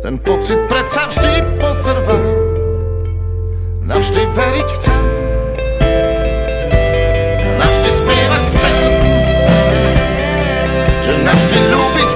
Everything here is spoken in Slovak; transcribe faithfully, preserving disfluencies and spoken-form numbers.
ten pocit predsa vždy potrvá. Navždy veriť chcem, navždy spievať chcem, že navždy ľúbiť